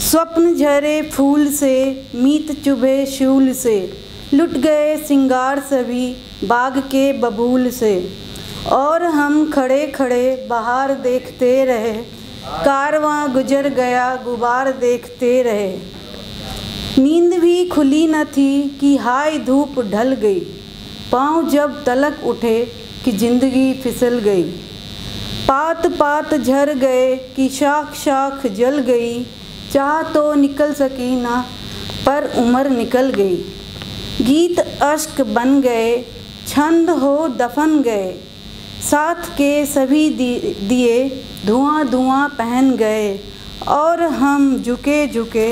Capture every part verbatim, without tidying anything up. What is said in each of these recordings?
स्वप्न झरे फूल से, मीत चुभे शूल से, लुट गए सिंगार सभी बाग के बबूल से। और हम खड़े खड़े बहार देखते रहे, कारवां गुजर गया गुबार देखते रहे। नींद भी खुली न थी कि हाय धूप ढल गई, पाँव जब तलक उठे कि जिंदगी फिसल गई। पात पात झर गए कि शाख शाख जल गई, चाह तो निकल सकी ना पर उम्र निकल गई। गीत अश्क बन गए, छंद हो दफन गए, साथ के सभी दिए धुआं धुआं पहन गए। और हम झुके झुके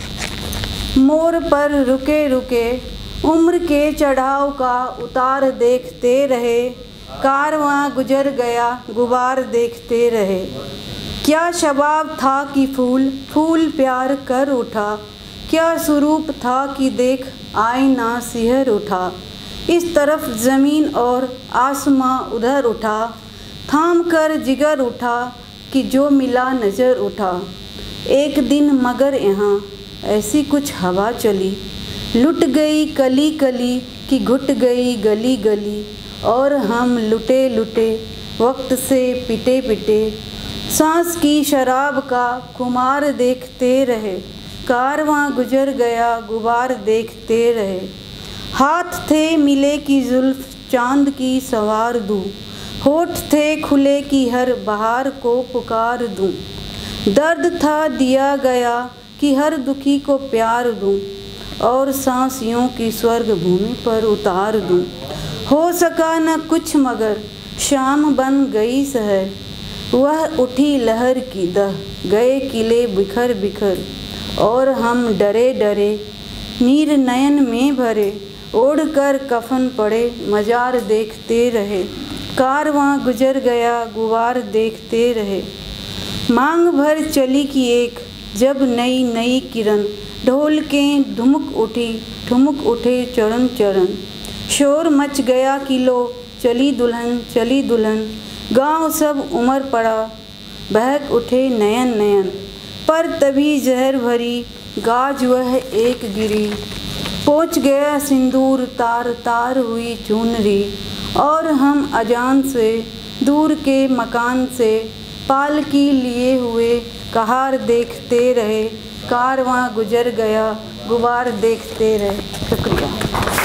मोड़ पर रुके रुके, उम्र के चढ़ाव का उतार देखते रहे, कारवां गुजर गया गुबार देखते रहे। क्या शबाब था कि फूल फूल प्यार कर उठा, क्या स्वरूप था कि देख आईना सिहर उठा। इस तरफ ज़मीन और आसमां उधर उठा, थाम कर जिगर उठा कि जो मिला नज़र उठा। एक दिन मगर यहाँ ऐसी कुछ हवा चली, लुट गई कली कली कि घुट गई गली गली। और हम लुटे लुटे वक्त से पिटे पिटे, सांस की शराब का खुमार देखते रहे, कारवां गुजर गया गुबार देखते रहे। हाथ थे मिले की जुल्फ चांद की सवार दूँ, होठ थे खुले की हर बहार को पुकार दूँ। दर्द था दिया गया कि हर दुखी को प्यार दूँ, और सांस यूं की स्वर्ग भूमि पर उतार दूँ। हो सका न कुछ मगर शाम बन गई सहर, वह उठी लहर की दह गए किले बिखर बिखर। और हम डरे डरे नीर नयन में भरे, ओढ़ कर कफन पड़े मजार देखते रहे, कारवां गुजर गया गुबार देखते रहे। मांग भर चली की एक जब नई नई किरण, ढोल के धुमुक उठी ठुमुक उठे चरण चरण। शोर मच गया कि लो चली दुल्हन चली दुल्हन, गांव सब उमड़ पड़ा बहक उठे नयन नयन। पर तभी जहर भरी गाज वह एक गिरी, पहुँच गया सिंदूर तार तार हुई चुनरी। और हम अजान से दूर के मकान से पालकी लिए हुए कहार देखते रहे, कारवां गुजर गया गुबार देखते रहे। शुक्रिया।